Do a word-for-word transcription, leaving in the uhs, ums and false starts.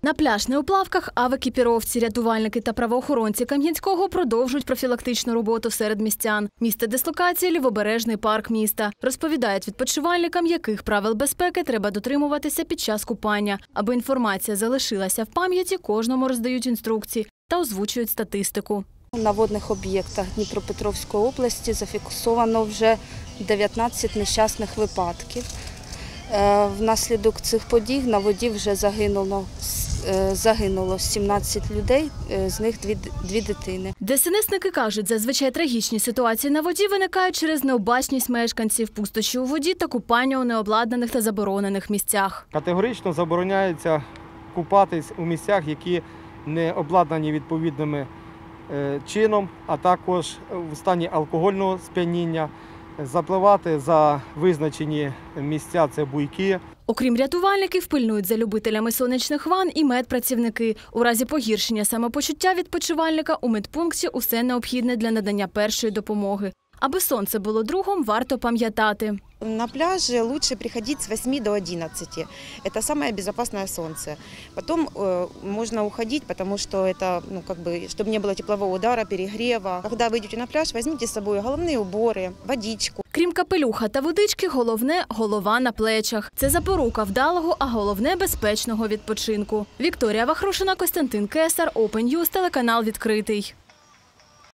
На пляж не у плавках, а в екіпіровці. Рятувальники та правоохоронці Кам'янського продовжують профілактичну роботу серед містян. Місце дислокації – лівобережний парк міста. Розповідають відпочивальникам, яких правил безпеки треба дотримуватися під час купання. Аби інформація залишилася в пам'яті, кожному роздають інструкції та озвучують статистику. На водних об'єктах Дніпропетровської області зафіксовано вже дев'ятнадцять нещасних випадків. Внаслідок цих подій на воді вже загинуло, загинуло сімнадцять людей, з них дві, дві дитини. ДСНСники кажуть, зазвичай трагічні ситуації на воді виникають через необачність мешканців, пустощі у воді та купання у необладнаних та заборонених місцях. Категорично забороняється купатись у місцях, які не обладнані відповідними чином, а також в стані алкогольного сп'яніння. Запливати за визначені місця – це буйки. Окрім рятувальників, пильнують за любителями сонячних ванн і медпрацівники. У разі погіршення самопочуття відпочивальника у медпункті усе необхідне для надання першої допомоги. Аби сонце було другом, варто пам'ятати. На пляже лучше приходить с восьми до одиннадцати. Это самое безопасное солнце. Потом э, можно уходить, потому что это, ну, как бы, чтобы не было теплового удара, перегрева. Когда вы идете на пляж, возьмите с собой головные уборы, водичку. Крім капелюха та водички, головне – голова на плечах. Це запорука вдалого, а головне – безпечного відпочинку. Вікторія Вахрушина, Костянтин Кесар, Open News, телеканал «Відкритий».